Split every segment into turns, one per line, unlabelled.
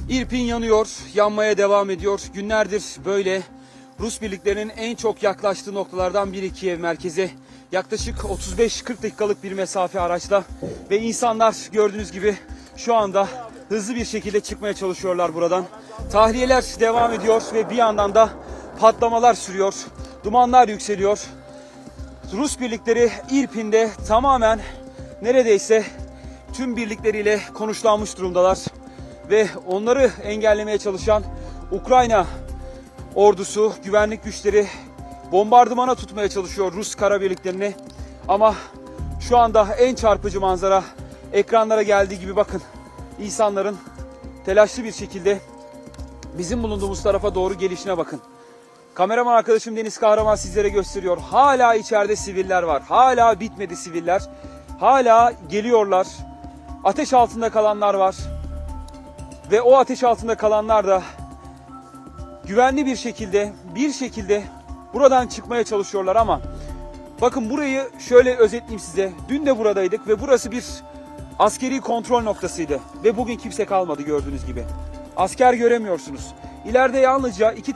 İrpin yanıyor, yanmaya devam ediyor. Günlerdir böyle Rus birliklerinin en çok yaklaştığı noktalardan biri Kiev merkeze. Yaklaşık 35-40 dakikalık bir mesafe araçla ve insanlar gördüğünüz gibi şu anda hızlı bir şekilde çıkmaya çalışıyorlar buradan. Tahliyeler devam ediyor ve bir yandan da patlamalar sürüyor. Dumanlar yükseliyor. Rus birlikleri İrpin'de tamamen neredeyse tüm birlikleriyle konuşlanmış durumdalar. Ve onları engellemeye çalışan Ukrayna ordusu, güvenlik güçleri bombardımana tutmaya çalışıyor Rus kara birliklerini. Ama şu anda en çarpıcı manzara ekranlara geldiği gibi bakın. İnsanların telaşlı bir şekilde bizim bulunduğumuz tarafa doğru gelişine bakın. Kameraman arkadaşım Deniz Kahraman sizlere gösteriyor. Hala içeride siviller var. Hala bitmedi siviller. Hala geliyorlar. Ateş altında kalanlar var. Ve o ateş altında kalanlar da güvenli bir şekilde buradan çıkmaya çalışıyorlar ama bakın burayı şöyle özetleyeyim size. Dün de buradaydık ve burası bir askeri kontrol noktasıydı. Ve bugün kimse kalmadı gördüğünüz gibi. Asker göremiyorsunuz. İleride yalnızca iki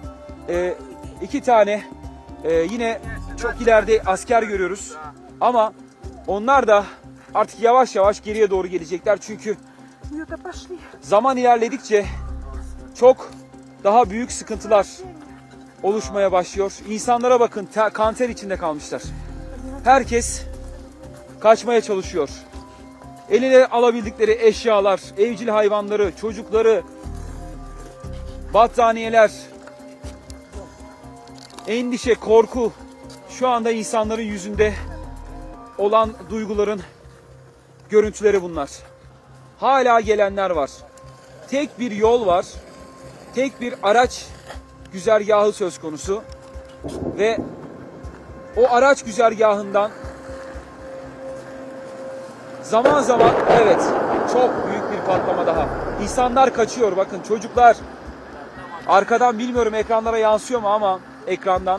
tane yine çok ileride asker görüyoruz. Ama onlar da artık yavaş yavaş geriye doğru gelecekler. Çünkü zaman ilerledikçe çok daha büyük sıkıntılar oluşmaya başlıyor. İnsanlara bakın, kan ter içinde kalmışlar. Herkes kaçmaya çalışıyor. Eline alabildikleri eşyalar, evcil hayvanları, çocukları, battaniyeler, endişe, korku, şu anda insanların yüzünde olan duyguların görüntüleri bunlar. Hala gelenler var. Tek bir yol var. Tek bir araç güzergahı söz konusu. Ve o araç güzergahından zaman zaman evet çok büyük bir patlama daha. İnsanlar kaçıyor bakın, çocuklar. Arkadan bilmiyorum ekranlara yansıyor mu ama ekrandan.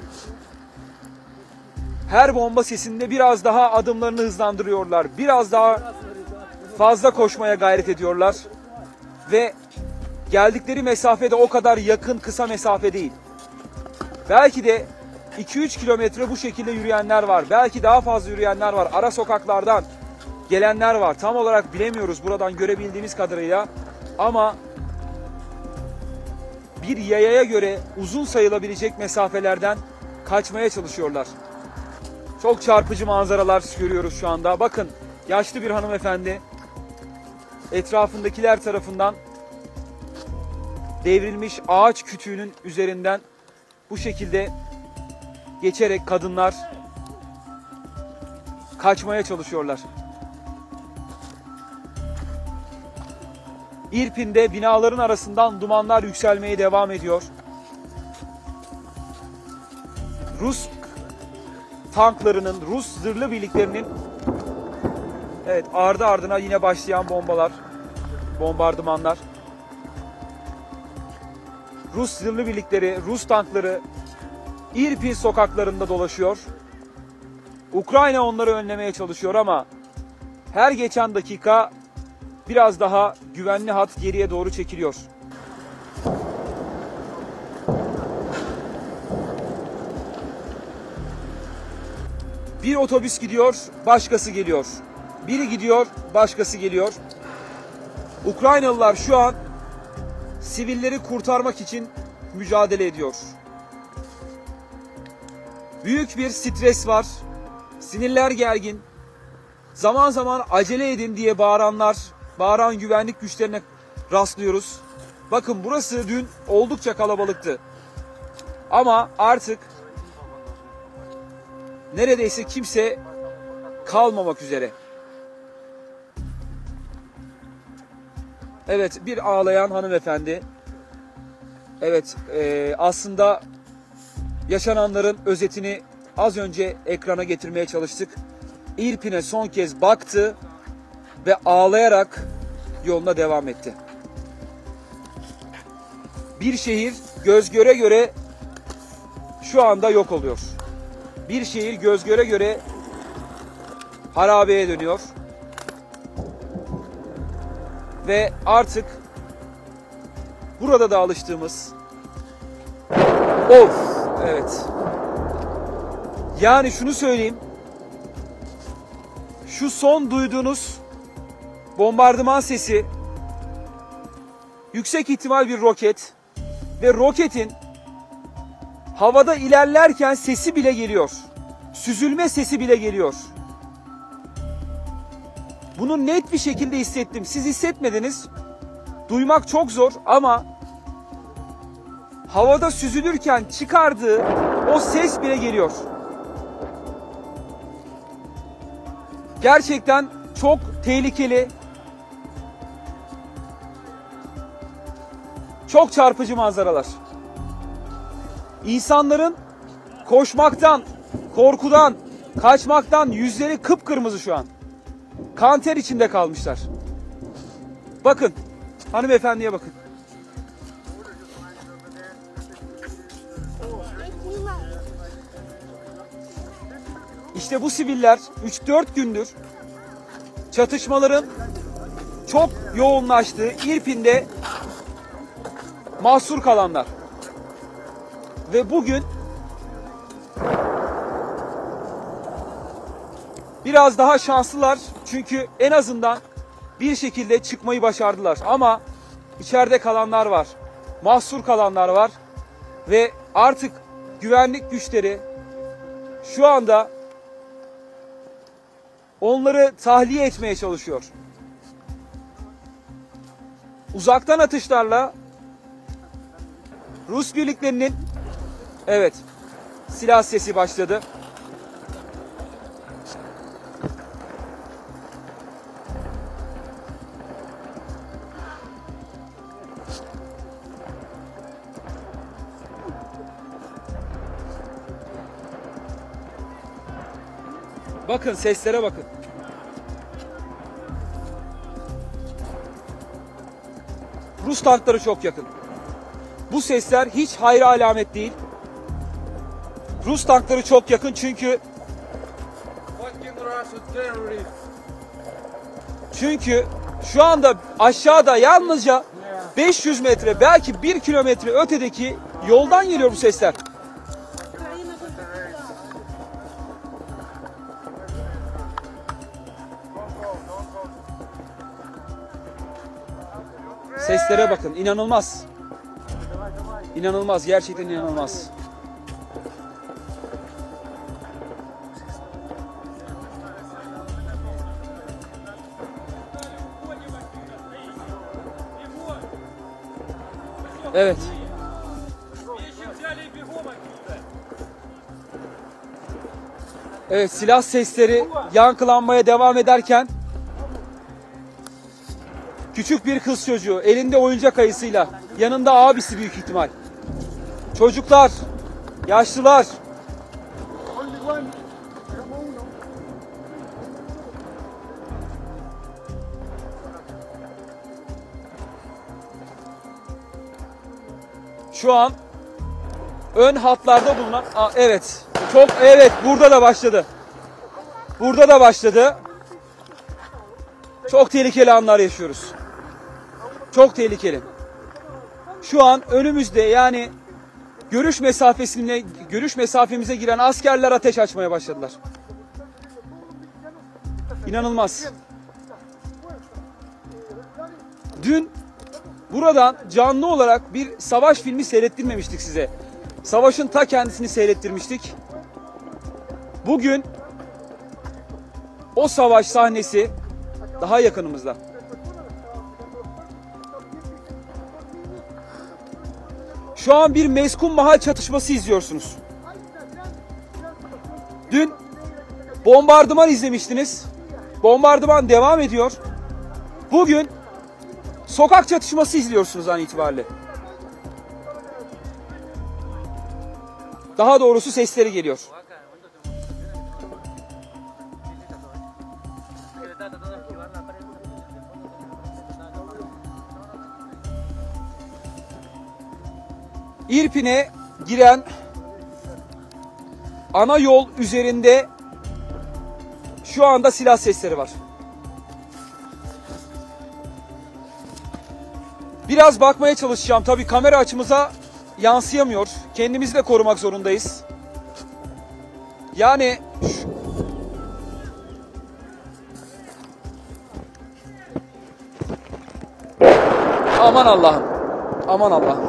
Her bomba sesinde biraz daha adımlarını hızlandırıyorlar. Biraz daha fazla koşmaya gayret ediyorlar. Ve geldikleri mesafede o kadar yakın, kısa mesafe değil. Belki de 2-3 kilometre bu şekilde yürüyenler var. Belki daha fazla yürüyenler var. Ara sokaklardan gelenler var. Tam olarak bilemiyoruz buradan görebildiğimiz kadarıyla. Ama bir yayaya göre uzun sayılabilecek mesafelerden kaçmaya çalışıyorlar. Çok çarpıcı manzaralar görüyoruz şu anda. Bakın, yaşlı bir hanımefendi etrafındakiler tarafından devrilmiş ağaç kütüğünün üzerinden bu şekilde geçerek kadınlar kaçmaya çalışıyorlar. İrpin'de binaların arasından dumanlar yükselmeye devam ediyor. Rus tanklarının, Rus zırhlı birliklerinin evet ardı ardına yine başlayan bombalar, bombardımanlar. Rus zırhlı birlikleri, Rus tankları İrpin sokaklarında dolaşıyor. Ukrayna onları önlemeye çalışıyor ama her geçen dakika biraz daha güvenli hat geriye doğru çekiliyor. Bir otobüs gidiyor, başkası geliyor. Biri gidiyor, başkası geliyor. Ukraynalılar şu an sivilleri kurtarmak için mücadele ediyor. Büyük bir stres var. Sinirler gergin. Zaman zaman acele edin diye bağıran güvenlik güçlerine rastlıyoruz. Bakın burası dün oldukça kalabalıktı. Ama artık neredeyse kimse kalmamak üzere. Evet, bir ağlayan hanımefendi. Evet, aslında yaşananların özetini az önce ekrana getirmeye çalıştık. İrpin'e son kez baktı ve ağlayarak yoluna devam etti. Bir şehir göz göre göre şu anda yok oluyor. Bir şehir göz göre göre harabeye dönüyor. Ve artık Burada da alıştığımız. Of, evet. Yani şunu söyleyeyim. Şu son duyduğunuz bombardıman sesi yüksek ihtimal bir roket ve roketin havada ilerlerken sesi bile geliyor. Süzülme sesi bile geliyor. Bunu net bir şekilde hissettim. Siz hissetmediniz. Duymak çok zor ama havada süzülürken çıkardığı o ses bile geliyor. Gerçekten çok tehlikeli. Çok çarpıcı manzaralar. İnsanların koşmaktan, korkudan, kaçmaktan yüzleri kıpkırmızı şu an. Kan ter içinde kalmışlar. Bakın, hanımefendiye bakın. İşte bu siviller 3-4 gündür çatışmaların çok yoğunlaştığı İrpin'de mahsur kalanlar. Ve bugün biraz daha şanslılar çünkü en azından bir şekilde çıkmayı başardılar. Ama içeride kalanlar var, mahsur kalanlar var ve artık güvenlik güçleri şu anda onları tahliye etmeye çalışıyor. Uzaktan atışlarla Rus birliklerinin, evet, silah sesi başladı. Bakın, seslere bakın. Rus tankları çok yakın. Bu sesler hiç hayra alamet değil. Rus tankları çok yakın çünkü şu anda aşağıda yalnızca 500 metre belki 1 kilometre ötedeki yoldan geliyor bu sesler. Seslere bakın, inanılmaz. İnanılmaz, gerçekten inanılmaz. Evet. Evet, silah sesleri yankılanmaya devam ederken küçük bir kız çocuğu elinde oyuncak ayısıyla, yanında abisi büyük ihtimal. Çocuklar, yaşlılar. Şu an ön hatlarda bulunan, evet, evet, burada da başladı. Burada da başladı. Çok tehlikeli anlar yaşıyoruz. Çok tehlikeli. Şu an önümüzde, yani görüş mesafemize giren askerler ateş açmaya başladılar. İnanılmaz. Dün buradan canlı olarak bir savaş filmi seyrettirmemiştik size. Savaşın ta kendisini seyrettirmiştik. Bugün o savaş sahnesi daha yakınımızda. Şu an bir meskun mahal çatışması izliyorsunuz. Dün bombardıman izlemiştiniz. Bombardıman devam ediyor. Bugün sokak çatışması izliyorsunuz an itibariyle. Daha doğrusu sesleri geliyor. İrpin'e giren ana yol üzerinde şu anda silah sesleri var. Biraz bakmaya çalışacağım. Tabii kamera açımıza yansıyamıyor. Kendimizi de korumak zorundayız. Yani aman Allah'ım. Aman Allah'ım.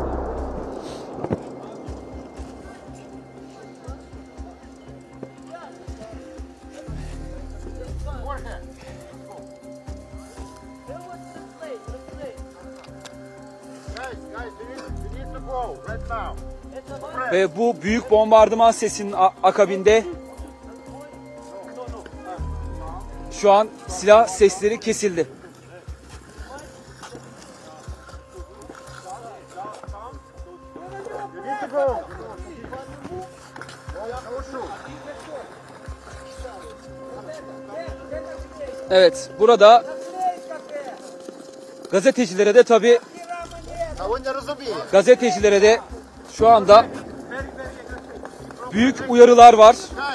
Ve bu büyük bombardıman sesinin akabinde şu an silah sesleri kesildi. Evet, burada gazetecilere de tabii şu anda büyük uyarılar var.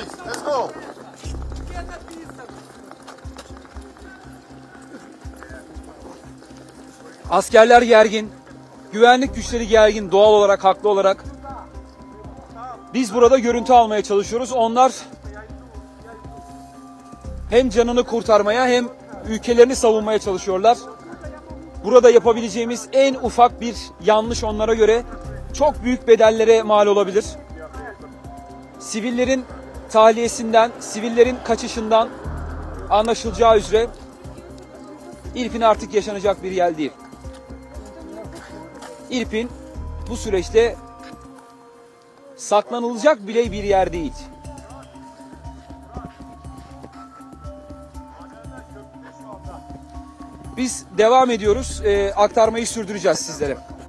Askerler gergin, güvenlik güçleri gergin, doğal olarak, haklı olarak. Biz burada görüntü almaya çalışıyoruz. Onlar hem canını kurtarmaya hem ülkelerini savunmaya çalışıyorlar. Burada yapabileceğimiz en ufak bir yanlış onlara göre çok büyük bedellere mal olabilir. Sivillerin tahliyesinden, sivillerin kaçışından anlaşılacağı üzere İrpin artık yaşanacak bir yer değil. İrpin bu süreçte saklanılacak bile bir yer değil. Biz devam ediyoruz. Aktarmayı sürdüreceğiz sizlere.